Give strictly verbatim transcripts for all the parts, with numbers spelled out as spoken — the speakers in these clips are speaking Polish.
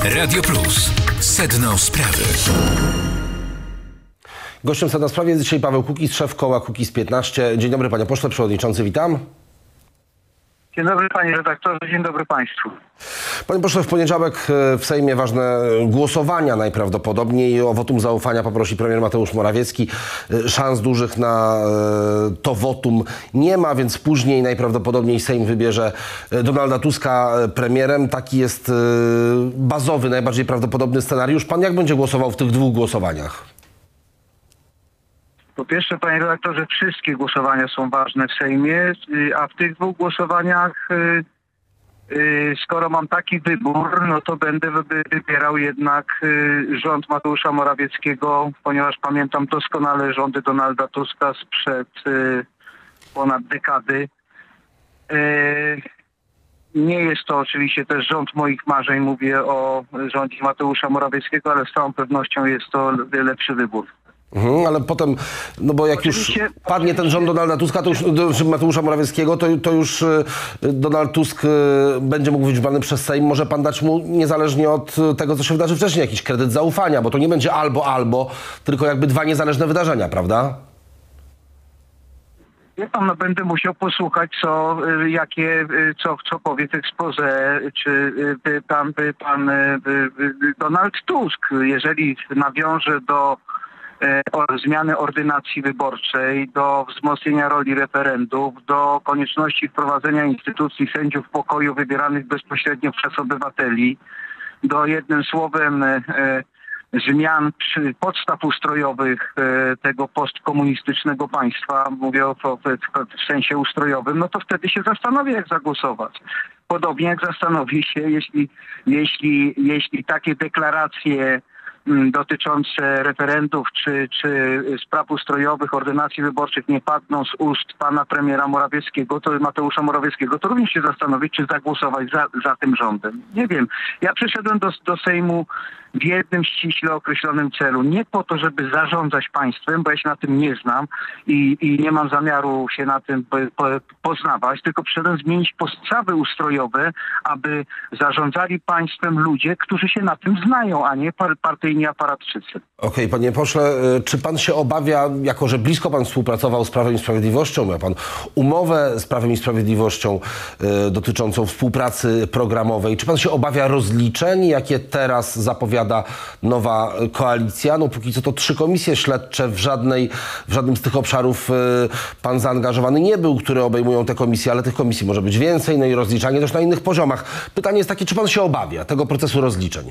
Radio Plus. Sedno sprawy. Gościem Sedna Sprawy jest dzisiaj Paweł Kukiz, szef koła Kukiz piętnaście. Dzień dobry panie pośle, przewodniczący, witam. Dzień dobry panie redaktorze, dzień dobry państwu. Panie pośle, w poniedziałek w Sejmie ważne głosowania najprawdopodobniej. O wotum zaufania poprosi premier Mateusz Morawiecki. Szans dużych na to wotum nie ma, więc później najprawdopodobniej Sejm wybierze Donalda Tuska premierem. Taki jest bazowy, najbardziej prawdopodobny scenariusz. Pan jak będzie głosował w tych dwóch głosowaniach? Po pierwsze, panie redaktorze, wszystkie głosowania są ważne w Sejmie, a w tych dwóch głosowaniach, skoro mam taki wybór, no to będę wybierał jednak rząd Mateusza Morawieckiego, ponieważ pamiętam doskonale rządy Donalda Tuska sprzed ponad dekady. Nie jest to oczywiście też rząd moich marzeń, mówię o rządzie Mateusza Morawieckiego, ale z całą pewnością jest to lepszy wybór. Mhm, ale potem, no bo jak oczywiście, już padnie ten rząd Donalda Tuska, to już Mateusza Morawieckiego, to, to już Donald Tusk będzie mógł być wybrany przez Sejm. Może pan dać mu, niezależnie od tego, co się wydarzy wcześniej, jakiś kredyt zaufania, bo to nie będzie albo, albo, tylko jakby dwa niezależne wydarzenia, prawda? Ja pan, no, będę musiał posłuchać, co, jakie, co, co powie w exposé, czy by pan, by pan by, by Donald Tusk, jeżeli nawiąże do o zmiany ordynacji wyborczej, do wzmocnienia roli referendów, do konieczności wprowadzenia instytucji sędziów pokoju wybieranych bezpośrednio przez obywateli, do jednym słowem e, zmian przy podstaw ustrojowych e, tego postkomunistycznego państwa, mówię o, o, w sensie ustrojowym, no to wtedy się zastanowię, jak zagłosować. Podobnie jak zastanowi się, jeśli, jeśli, jeśli takie deklaracje dotyczące referendów czy, czy spraw ustrojowych, ordynacji wyborczych nie padną z ust pana premiera Morawieckiego, to Mateusza Morawieckiego, to również się zastanowić, czy zagłosować za, za tym rządem. Nie wiem. Ja przyszedłem do, do Sejmu w jednym ściśle określonym celu. Nie po to, żeby zarządzać państwem, bo ja się na tym nie znam i, i nie mam zamiaru się na tym po, po, poznawać, tylko przyszedłem zmienić podstawy ustrojowe, aby zarządzali państwem ludzie, którzy się na tym znają, a nie par, partyjni aparatczycy. Okej, okay, panie pośle, czy pan się obawia, jako że blisko pan współpracował z Prawem i Sprawiedliwością, miał pan umowę z Prawem i Sprawiedliwością y, dotyczącą współpracy programowej, czy pan się obawia rozliczeń, jakie teraz zapowiada nowa koalicja? No póki co to trzy komisje śledcze, w żadnej, w żadnym z tych obszarów y, pan zaangażowany nie był, które obejmują te komisje, ale tych komisji może być więcej, no i rozliczanie też na innych poziomach. Pytanie jest takie, czy pan się obawia tego procesu rozliczeń?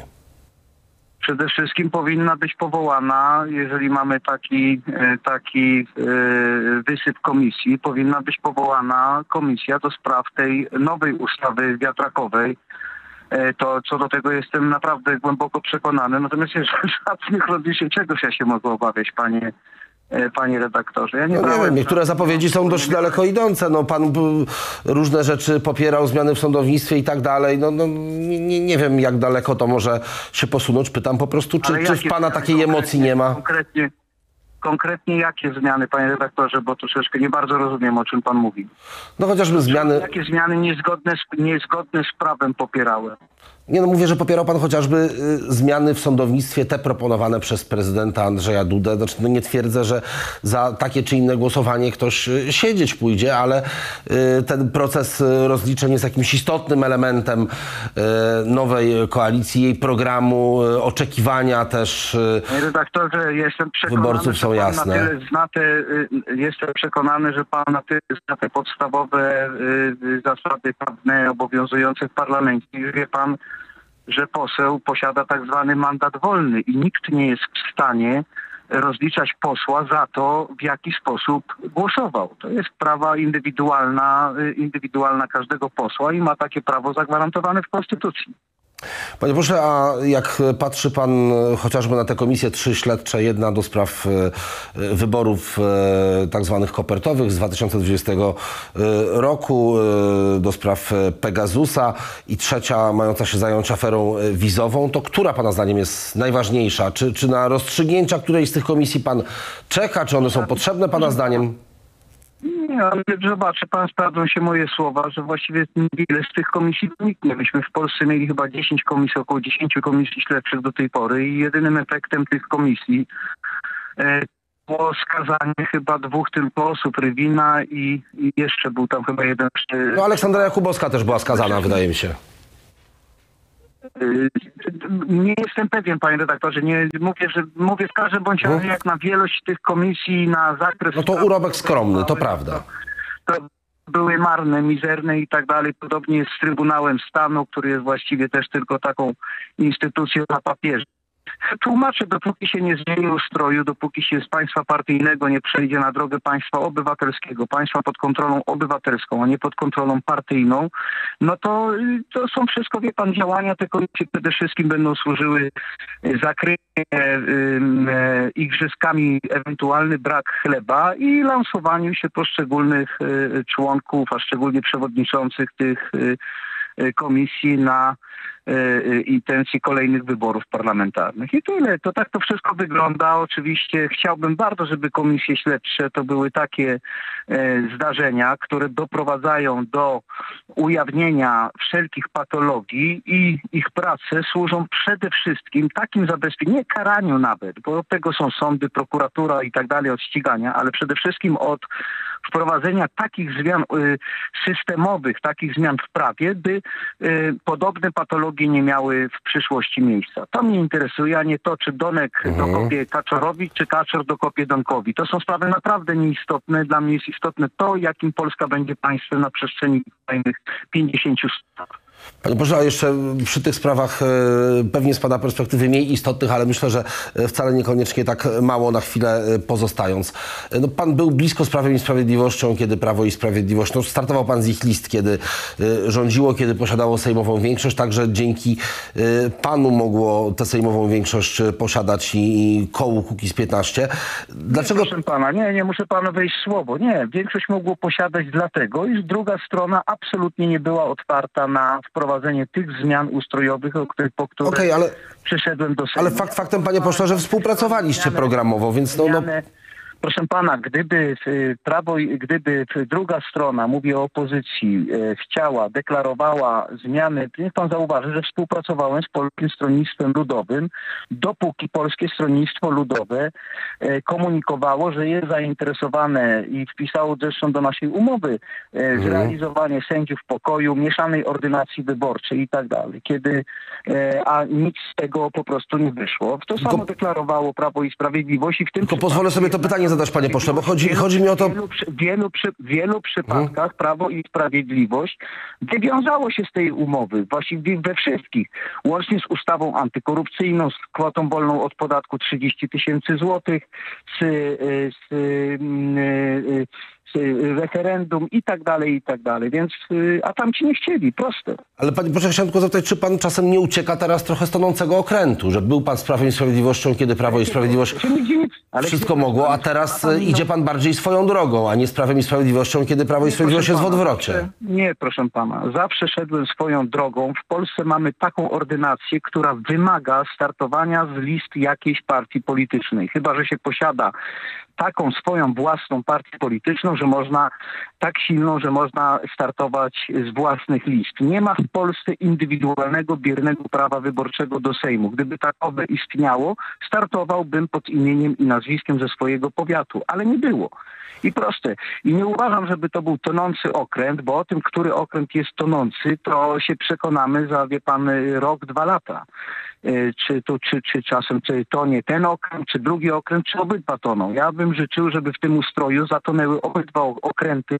Przede wszystkim powinna być powołana, jeżeli mamy taki, taki wysyp komisji, powinna być powołana komisja do spraw tej nowej ustawy wiatrakowej. To co do tego jestem naprawdę głęboko przekonany. Natomiast jeżeli żadnych rozliczeń, czegoś ja się mogę obawiać, panie Panie redaktorze. Ja nie, no nie wiem, niektóre zapowiedzi są dość daleko idące. No, pan różne rzeczy popierał, zmiany w sądownictwie i tak dalej. No, no, nie, nie wiem, jak daleko to może się posunąć. Pytam po prostu, czy, czy w pana takiej emocji nie ma? Konkretnie, konkretnie jakie zmiany, panie redaktorze, bo troszeczkę nie bardzo rozumiem, o czym pan mówi. No chociażby zmiany... Jakie zmiany niezgodne z, niezgodne z prawem popierałem? Nie, no mówię, że popierał pan chociażby y, zmiany w sądownictwie, te proponowane przez prezydenta Andrzeja Dudę. Znaczy, no nie twierdzę, że za takie czy inne głosowanie ktoś y, siedzieć pójdzie, ale y, ten proces y, rozliczeń jest jakimś istotnym elementem y, nowej koalicji, jej programu, y, oczekiwania też y, Panie redaktorze, jestem przekonany, wyborców są jasne. Na tyle zna te, y, jestem przekonany, że pan na tyle zna te podstawowe y, zasady prawne obowiązujące w parlamencie. Wie pan, że poseł posiada tak zwany mandat wolny i nikt nie jest w stanie rozliczać posła za to, w jaki sposób głosował. To jest sprawa indywidualna, indywidualna każdego posła i ma takie prawo zagwarantowane w Konstytucji. Panie pośle, a jak patrzy pan chociażby na te komisje trzy śledcze, jedna do spraw wyborów tak zwanych kopertowych z dwa tysiące dwudziestego roku, do spraw Pegasusa i trzecia mająca się zająć aferą wizową, to która pana zdaniem jest najważniejsza? Czy, czy na rozstrzygnięcia którejś z tych komisji pan czeka? Czy one są potrzebne pana zdaniem? Nie, ale zobaczy pan, sprawdzą się moje słowa, że właściwie niewiele z tych komisji wyniknie. Myśmy w Polsce mieli chyba dziesięć komisji, około dziesięć komisji śledczych do tej pory i jedynym efektem tych komisji e, było skazanie chyba dwóch tylko osób, Rywina i, i jeszcze był tam chyba jeden... No Aleksandra Jakubowska też była skazana, wydaje mi się. Nie jestem pewien, panie redaktorze. Nie mówię, że mówię w każdym bądź razie, jak na wielość tych komisji, na zakres... No to urobek skromny, to prawda. To, to były marne, mizerne i tak dalej. Podobnie jest z Trybunałem Stanu, który jest właściwie też tylko taką instytucją na papierze. Tłumaczę, dopóki się nie zmieni ustroju, dopóki się z państwa partyjnego nie przejdzie na drogę państwa obywatelskiego, państwa pod kontrolą obywatelską, a nie pod kontrolą partyjną, no to, to są wszystko, wie pan, działania te komisje przede wszystkim będą służyły zakrycie y, igrzyskami ewentualny brak chleba i lansowaniu się poszczególnych y, członków, a szczególnie przewodniczących tych y, komisji na y, intencji kolejnych wyborów parlamentarnych. I tyle. To tak to wszystko wygląda. Oczywiście chciałbym bardzo, żeby komisje śledcze to były takie y, zdarzenia, które doprowadzają do ujawnienia wszelkich patologii i ich prace służą przede wszystkim takim zabezpieczeniu, nie karaniu nawet, bo od tego są sądy, prokuratura i tak dalej, od ścigania, ale przede wszystkim od wprowadzenia takich zmian y, systemowych, takich zmian w prawie, by y, podobne patologie nie miały w przyszłości miejsca. To mnie interesuje, a nie to, czy Donek mhm. dokopie Kaczorowi, czy Kaczor dokopie Donkowi. To są sprawy naprawdę nieistotne. Dla mnie jest istotne to, jakim Polska będzie państwem na przestrzeni kolejnych pięćdziesięciu lat. Panie Boże, a jeszcze przy tych sprawach e, pewnie z pana perspektywy mniej istotnych, ale myślę, że wcale niekoniecznie tak mało na chwilę pozostając. No, pan był blisko z Prawem i Sprawiedliwością, kiedy Prawo i Sprawiedliwość, no, startował pan z ich list, kiedy e, rządziło, kiedy posiadało sejmową większość, także dzięki e, panu mogło tę sejmową większość posiadać i, i kołu Kukiz piętnaście. Dlaczego... Nie, proszę pana, nie, nie muszę panu wejść w słowo. Nie, większość mogło posiadać dlatego, iż druga strona absolutnie nie była otwarta na wprowadzenie tych zmian ustrojowych, o których, po które okay, ale, przyszedłem do Sejmu. Ale fakt faktem, panie pośle, że współpracowaliście programowo, więc no... no... Proszę pana, gdyby prawo, gdyby druga strona, mówię o opozycji, e, chciała, deklarowała zmiany, niech pan zauważy, że współpracowałem z Polskim Stronnictwem Ludowym, dopóki Polskie Stronnictwo Ludowe e, komunikowało, że jest zainteresowane i wpisało zresztą do naszej umowy e, mhm. zrealizowanie sędziów pokoju, mieszanej ordynacji wyborczej i tak dalej. Kiedy, e, a nic z tego po prostu nie wyszło. To samo Tylko... deklarowało Prawo i Sprawiedliwość i w tym Tylko pozwolę sobie to pytanie zadać, panie pośle, bo chodzi, wielu, chodzi mi o to... W wielu, wielu, przy, wielu przypadkach hmm. Prawo i Sprawiedliwość wywiązało się z tej umowy, właściwie we wszystkich, łącznie z ustawą antykorupcyjną, z kwotą wolną od podatku trzydzieści tysięcy złotych, z, z, z, z referendum i tak dalej, i tak dalej. Więc, a tam ci nie chcieli, proste. Ale panie proszę, chciałem tylko zapytać, czy pan czasem nie ucieka teraz trochę z tonącego okrętu, że był pan z Prawem i Sprawiedliwością, kiedy Prawo i Sprawiedliwość wszystko mogło, a teraz idzie pan bardziej swoją drogą, a nie z Prawem i Sprawiedliwością, kiedy Prawo i Sprawiedliwość jest w odwrocie. Nie, proszę pana. Zawsze szedłem swoją drogą. W Polsce mamy taką ordynację, która wymaga startowania z list jakiejś partii politycznej. Chyba że się posiada taką swoją własną partię polityczną, że można, tak silną, że można startować z własnych list. Nie ma w Polsce indywidualnego, biernego prawa wyborczego do Sejmu. Gdyby takowe istniało, startowałbym pod imieniem i nazwiskiem ze swojego powiatu, ale nie było. I proste. I nie uważam, żeby to był tonący okręt, bo o tym, który okręt jest tonący, to się przekonamy za, wie pan, rok, dwa lata. Czy, to, czy, czy czasem czy tonie ten okręt, czy drugi okręt, czy obydwa toną. Ja bym życzył, żeby w tym ustroju zatonęły obydwa okręty,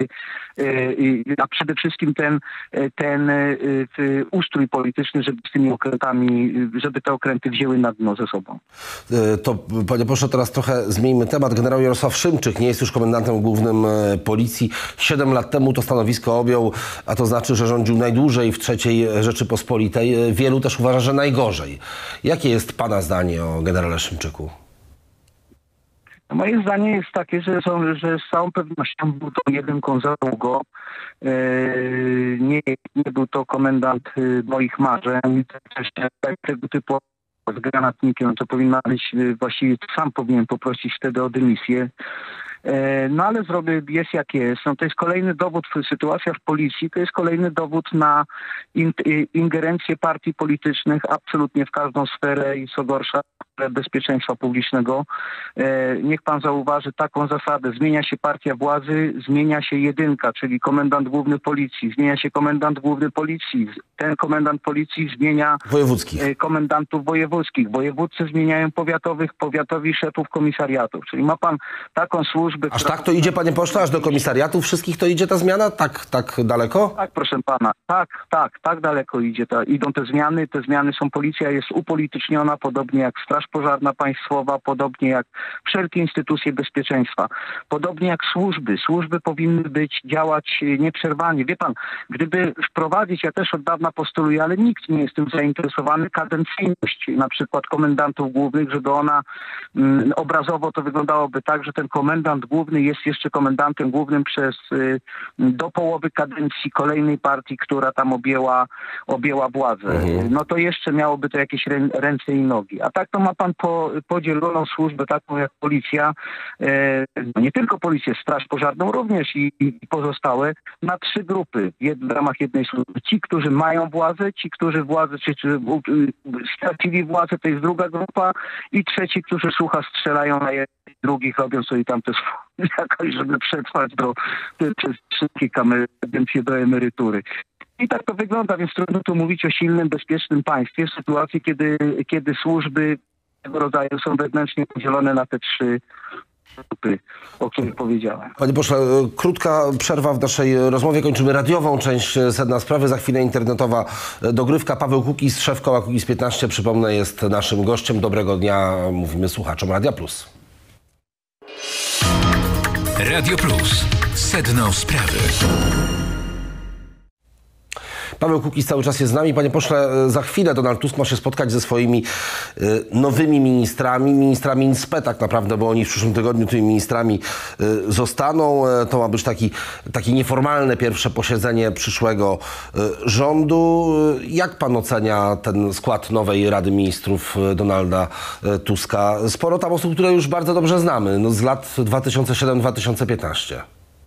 a przede wszystkim ten, ten ustrój polityczny, żeby z tymi okrętami, żeby te okręty wzięły na dno ze sobą. To, panie pośle, teraz trochę zmieńmy temat. Generał Jarosław Szymczyk nie jest już komendantem głównym policji. Siedem lat temu to stanowisko objął, a to znaczy, że rządził najdłużej w trzeciej Rzeczypospolitej. Wielu też uważa, że najgorzej. Jakie jest pana zdanie o generale Szymczyku? Moje zdanie jest takie, że, są, że z całą pewnością był to jedynką za długo. Yy, nie, nie był to komendant yy, moich marzeń. Tego typu z granatnikiem to powinna być, yy, właściwie sam powinien poprosić wtedy o dymisję. No ale zrobię, jest jak jest. No to jest kolejny dowód, sytuacja w policji to jest kolejny dowód na in, ingerencję partii politycznych absolutnie w każdą sferę i co gorsza bezpieczeństwa publicznego. Niech pan zauważy taką zasadę. Zmienia się partia władzy, zmienia się jedynka, czyli komendant główny policji. Zmienia się komendant główny policji. Ten komendant policji zmienia wojewódzkich. komendantów wojewódzkich. Wojewódcy zmieniają powiatowych, powiatowi szefów komisariatów. Czyli ma pan taką służbę... Aż która... tak to idzie, panie pośle, aż do komisariatów wszystkich to idzie ta zmiana? Tak, tak daleko? Tak, proszę pana. Tak, tak, tak daleko idzie. Ta, idą te zmiany. Te zmiany są, policja jest upolityczniona, podobnie jak Straż Pożarna Państwowa, podobnie jak wszelkie instytucje bezpieczeństwa. Podobnie jak służby. Służby powinny być, działać nieprzerwanie. Wie pan, gdyby wprowadzić, ja też od dawna postuluję, ale nikt nie jest tym zainteresowany, kadencyjność na przykład komendantów głównych, żeby ona mm, obrazowo to wyglądałoby tak, że ten komendant główny jest jeszcze komendantem głównym przez y, do połowy kadencji kolejnej partii, która tam objęła, objęła władzę. Mhm. No to jeszcze miałoby to jakieś rę, ręce i nogi. A tak to ma pan po, podzieloną służbę taką jak policja, e, nie tylko policję, Straż Pożarną również i, i pozostałe, na trzy grupy w ramach jednej służby. Ci, którzy mają władzę, ci, którzy władzę, czy, czy stracili władzę, to jest druga grupa i trzeci, którzy słucha strzelają na jednych, drugich, robią sobie tam też jakoś, żeby przetrwać do, przez wszystkie kadencje do emerytury. I tak to wygląda, więc trudno tu mówić o silnym, bezpiecznym państwie w sytuacji, kiedy, kiedy służby tego rodzaju są wewnętrznie podzielone na te trzy grupy, o których powiedziałem. Panie pośle, krótka przerwa w naszej rozmowie. Kończymy radiową część Sedna Sprawy. Za chwilę internetowa dogrywka. Paweł Kukiz, szef koła Kukiz piętnaście, przypomnę, jest naszym gościem. Dobrego dnia, mówimy słuchaczom Radia Plus. Radio Plus. Sedno Sprawy. Paweł Kukiz cały czas jest z nami. Panie pośle, za chwilę Donald Tusk ma się spotkać ze swoimi y, nowymi ministrami, ministrami N S P E tak naprawdę, bo oni w przyszłym tygodniu tymi ministrami y, zostaną. Y, to ma być taki, takie nieformalne pierwsze posiedzenie przyszłego y, rządu. Y, jak pan ocenia ten skład nowej Rady Ministrów y, Donalda y, Tuska? Sporo tam osób, które już bardzo dobrze znamy, no, z lat dwa tysiące siódmy do dwa tysiące piętnastego.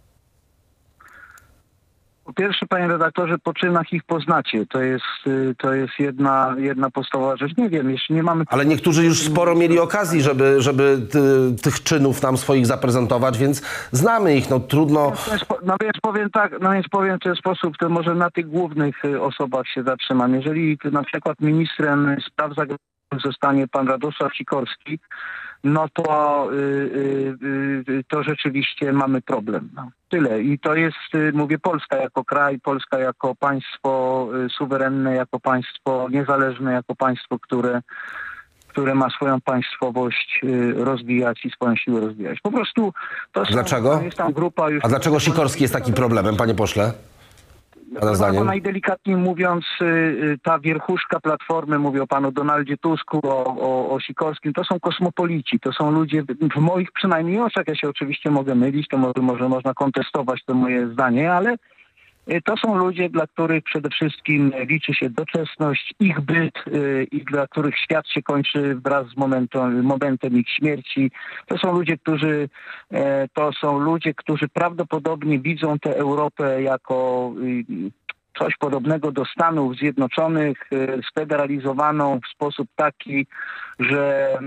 Po pierwsze, panie redaktorze, po czynach ich poznacie. To jest, to jest jedna, jedna podstawowa rzecz. Nie wiem, jeszcze nie mamy... Ale niektórzy już sporo mieli okazji, żeby, żeby ty, tych czynów tam swoich zaprezentować, więc znamy ich, no trudno... No więc powiem tak, no więc powiem w ten sposób, to może na tych głównych osobach się zatrzymam. Jeżeli na przykład ministrem spraw zagranicznych zostanie pan Radosław Sikorski, no to, yy, yy, to rzeczywiście mamy problem. No, tyle. I to jest, yy, mówię, Polska jako kraj, Polska jako państwo yy, suwerenne, jako państwo niezależne, jako państwo, które, które ma swoją państwowość yy, rozwijać i swoją siłę rozwijać. Po prostu to są, dlaczego? jest tam grupa już... A dlaczego Sikorski jest takim problemem, panie pośle? No, najdelikatniej mówiąc, ta wierchuszka Platformy, mówię o panu Donaldzie Tusku, o, o, o Sikorskim, to są kosmopolici, to są ludzie, w moich przynajmniej oczach, ja się oczywiście mogę mylić, to może, może można kontestować to moje zdanie, ale to są ludzie, dla których przede wszystkim liczy się doczesność, ich byt i dla których świat się kończy wraz z momentem, momentem ich śmierci. To są ludzie, którzy to są ludzie, którzy prawdopodobnie widzą tę Europę jako coś podobnego do Stanów Zjednoczonych, sfederalizowaną w sposób taki, że,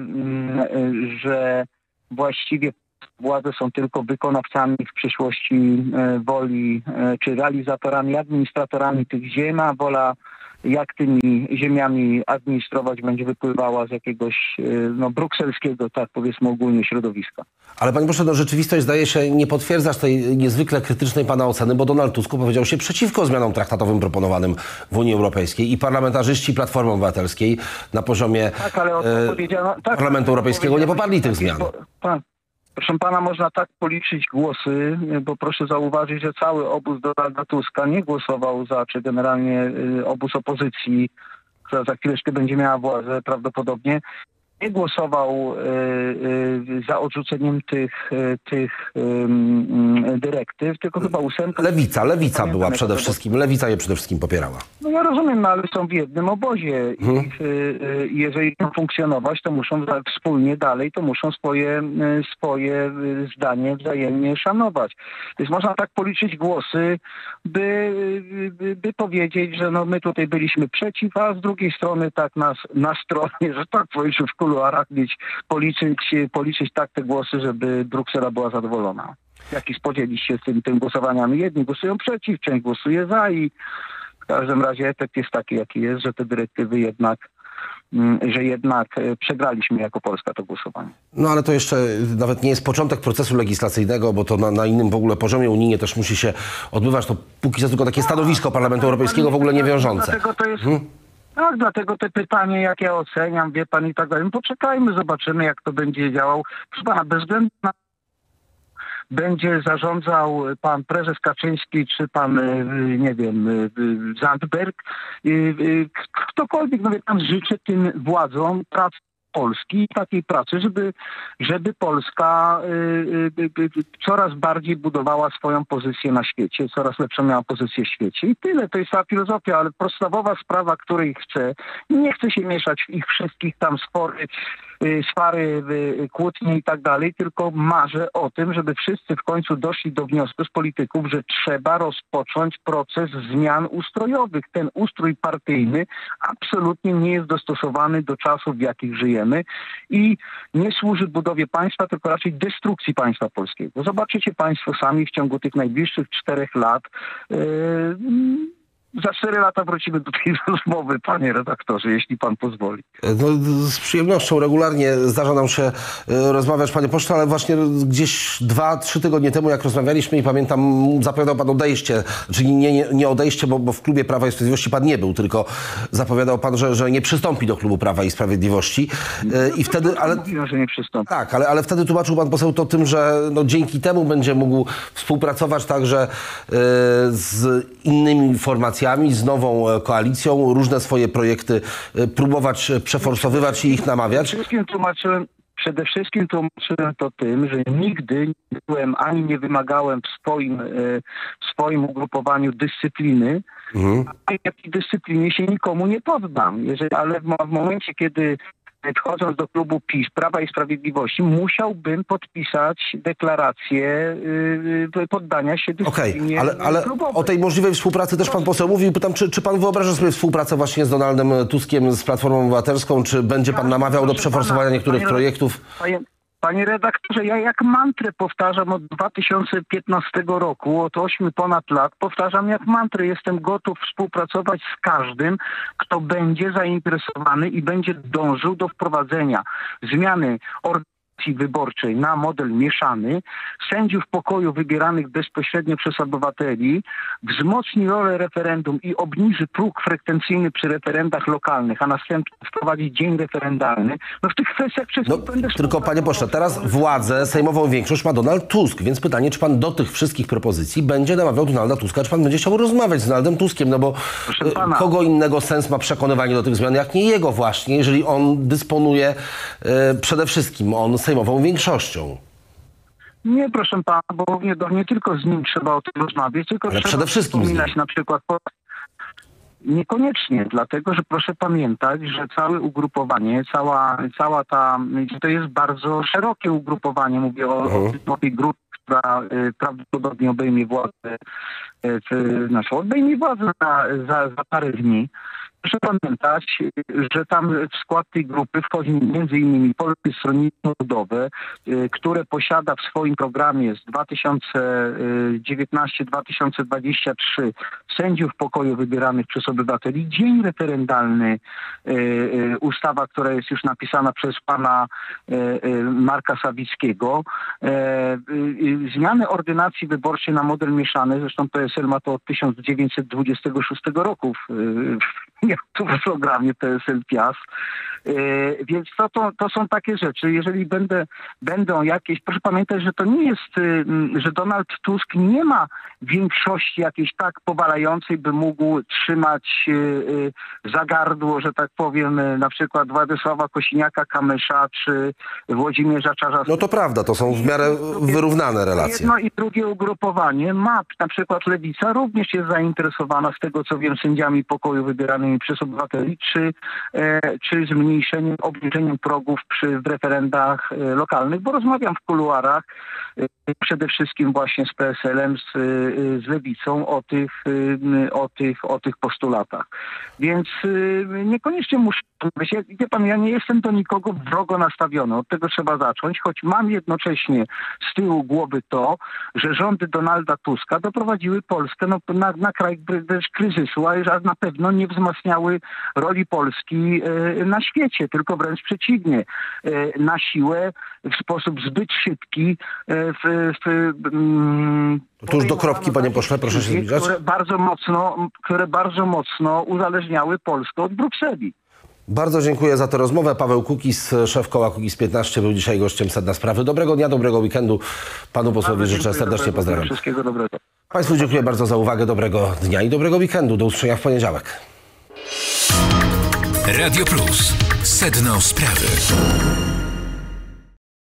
że właściwie władze są tylko wykonawcami w przyszłości e, woli, e, czy realizatorami, administratorami tych ziem, a wola, jak tymi ziemiami administrować, będzie wypływała z jakiegoś e, no, brukselskiego, tak powiedzmy ogólnie, środowiska. Ale panie pośle, no, rzeczywistość zdaje się nie potwierdzasz tej niezwykle krytycznej pana oceny, bo Donald Tusk powiedział się przeciwko zmianom traktatowym proponowanym w Unii Europejskiej i parlamentarzyści Platformy Obywatelskiej na poziomie tak, ale e, tak, Parlamentu Europejskiego nie poparli tych zmian. Tak. Proszę pana, można tak policzyć głosy, bo proszę zauważyć, że cały obóz Donalda Tuska nie głosował za, czy generalnie obóz opozycji, która za chwileczkę będzie miała władzę prawdopodobnie, nie głosował y, y, za odrzuceniem tych, y, tych y, dyrektyw, tylko chyba ósemka... Lewica, lewica była przede tego. wszystkim, lewica je przede wszystkim popierała. No ja rozumiem, no, ale są w jednym obozie Hmm. i y, y, jeżeli chcą funkcjonować, to muszą za- wspólnie dalej, to muszą swoje, y, swoje y, zdanie wzajemnie szanować. Więc można tak policzyć głosy, by, y, by, by powiedzieć, że no my tutaj byliśmy przeciw, a z drugiej strony tak nas na stronie, że tak powiem, w kuluarach mieć, policzyć, policzyć tak te głosy, żeby Bruksela była zadowolona. Jaki spodzieliście się z tymi, tymi głosowaniami? Jedni głosują przeciw, część głosuje za i w każdym razie efekt jest taki, jaki jest, że te dyrektywy jednak, mm, że jednak e, przegraliśmy jako Polska to głosowanie. No ale to jeszcze nawet nie jest początek procesu legislacyjnego, bo to na, na innym w ogóle poziomie unijnie też musi się odbywać. To póki co tylko takie stanowisko Parlamentu Europejskiego w ogóle nie wiążące. Dlatego to jest... Hmm? Tak, dlatego te pytanie, jak ja oceniam, wie pan i tak dalej. No poczekajmy, zobaczymy, jak to będzie działało. Proszę pana, bez względu na będzie zarządzał pan prezes Kaczyński, czy pan, y, nie wiem, y, y, Zandberg, y, y, ktokolwiek, no wie pan, życzę tym władzom pracy Polski, takiej pracy, żeby, żeby Polska y, y, y, coraz bardziej budowała swoją pozycję na świecie, coraz lepszą miała pozycję w świecie. I tyle, to jest cała filozofia, ale podstawowa sprawa, której chcę, nie chcę się mieszać w ich wszystkich tam spory, y, swary, y, kłótnie i tak dalej, tylko marzę o tym, żeby wszyscy w końcu doszli do wniosku z polityków, że trzeba rozpocząć proces zmian ustrojowych. Ten ustrój partyjny absolutnie nie jest dostosowany do czasów, w jakich żyjemy i nie służy budowie państwa, tylko raczej destrukcji państwa polskiego. Zobaczycie państwo sami w ciągu tych najbliższych czterech lat. Yy, Za cztery lata wrócimy do tej rozmowy, panie redaktorze, jeśli pan pozwoli. No, z przyjemnością regularnie zdarza nam się e, rozmawiać, panie pośle, ale właśnie gdzieś dwa, trzy tygodnie temu, jak rozmawialiśmy i pamiętam, zapowiadał pan odejście, czyli nie, nie, nie odejście, bo, bo w klubie Prawa i Sprawiedliwości pan nie był, tylko zapowiadał pan, że, że nie przystąpi do klubu Prawa i Sprawiedliwości. E, I wtedy, ale... Mówiłem, że nie przystąpi. Tak, ale, ale wtedy tłumaczył pan poseł to tym, że no, dzięki temu będzie mógł współpracować także e, z innymi formacjami, z nową koalicją, różne swoje projekty e, próbować przeforsowywać i ich namawiać. Przede wszystkim tłumaczyłem, przede wszystkim tłumaczyłem to tym, że nigdy nie byłem ani nie wymagałem w swoim, e, w swoim ugrupowaniu dyscypliny, Mhm. a jakiej dyscyplinie się nikomu nie poddam. Jeżeli, ale w, mo- w momencie, kiedy wchodząc do klubu PiS, Prawa i Sprawiedliwości, musiałbym podpisać deklarację yy, poddania się Okej, dyscyplinie ale, ale klubowej. o tej możliwej współpracy też pan poseł mówił. Pytam, czy, czy pan wyobraża sobie współpracę właśnie z Donaldem Tuskiem, z Platformą Obywatelską, czy będzie pan namawiał do Proszę przeforsowania pana, niektórych panie- projektów? Panie, panie redaktorze, ja jak mantrę powtarzam od dwa tysiące piętnastego roku, od ośmiu ponad lat, powtarzam jak mantrę. Jestem gotów współpracować z każdym, kto będzie zainteresowany i będzie dążył do wprowadzenia zmiany organizacji wyborczej na model mieszany, sędziów pokoju wybieranych bezpośrednio przez obywateli, wzmocni rolę referendum i obniży próg frekwencyjny przy referendach lokalnych, a następnie wprowadzi dzień referendalny. No w tych kwestiach No, wszystkich będę tylko panie pośle, teraz władzę, sejmową większość ma Donald Tusk, więc pytanie, czy pan do tych wszystkich propozycji będzie namawiał Donalda Tuska, czy pan będzie chciał rozmawiać z Donaldem Tuskiem, no bo Proszę e, pana. kogo innego sens ma przekonywanie do tych zmian, jak nie jego właśnie, jeżeli on dysponuje e, przede wszystkim on sejmową większością. Nie, proszę pana, bo nie, nie tylko z nim trzeba o tym rozmawiać, tylko Ale trzeba przede wszystkim z nim. wspominać na przykład... Po... Niekoniecznie, dlatego że proszę pamiętać, że całe ugrupowanie, cała, cała ta... To jest bardzo szerokie ugrupowanie, mówię o, Mhm. o tej grupie, która y, prawdopodobnie obejmie władzę, y, w, znaczy obejmie władzę za, za, za parę dni. Proszę pamiętać, że tam w skład tej grupy wchodzi między innymi Polskie Stronnictwo Ludowe, y, które posiada w swoim programie z dwa tysiące dziewiętnastego do dwa tysiące dwudziestego trzeciego sędziów pokoju wybieranych przez obywateli, dzień referendalny, y, y, ustawa, która jest już napisana przez pana y, y, Marka Sawickiego, y, y, zmiany ordynacji wyborczej na model mieszany, zresztą P S L ma to od tysiąc dziewięćset dwudziestego szóstego roku w, w, tu w programie P S L Piast. Więc to, to, to są takie rzeczy. Jeżeli będę, będą jakieś... Proszę pamiętać, że to nie jest, że Donald Tusk nie ma większości jakiejś tak powalającej, by mógł trzymać za gardło, że tak powiem, na przykład Władysława Kosiniaka-Kamysza czy Włodzimierza Czarzastego. No to prawda, to są w miarę wyrównane relacje. Jedno i drugie ugrupowanie ma, na przykład Lewica również jest zainteresowana, z tego co wiem, sędziami pokoju wybieranymi przez obywateli, czy, e, czy zmniejszeniem, obniżeniem progów przy, w referendach e, lokalnych, bo rozmawiam w kuluarach e, przede wszystkim właśnie z P S L-em, z, e, z Lewicą o tych, e, o tych, o tych postulatach. Więc e, niekoniecznie muszę... Wie pan, ja nie jestem do nikogo wrogo nastawiony, od tego trzeba zacząć, choć mam jednocześnie z tyłu głowy to, że rządy Donalda Tuska doprowadziły Polskę no, na, na kraj wręcz kryzysu, a na pewno nie wzmacniały roli Polski e, na świecie, tylko wręcz przeciwnie. E, na siłę, w sposób zbyt szybki e, w, w, mm, to już do kropki, panie pośle, proszę się zbliżać. Które bardzo mocno, które bardzo mocno uzależniały Polskę od Brukseli. Bardzo dziękuję za tę rozmowę. Paweł Kukiz, szef koła Kukiz piętnaście, był dzisiaj gościem Sedna Sprawy. Dobrego dnia, dobrego weekendu. Panu posłowi życzę serdecznie, pozdrawiam. Wszystkiego dobrego. Państwu dziękuję bardzo za uwagę. Dobrego dnia i dobrego weekendu. Do usłyszenia w poniedziałek. Radio Plus. Sedno Sprawy.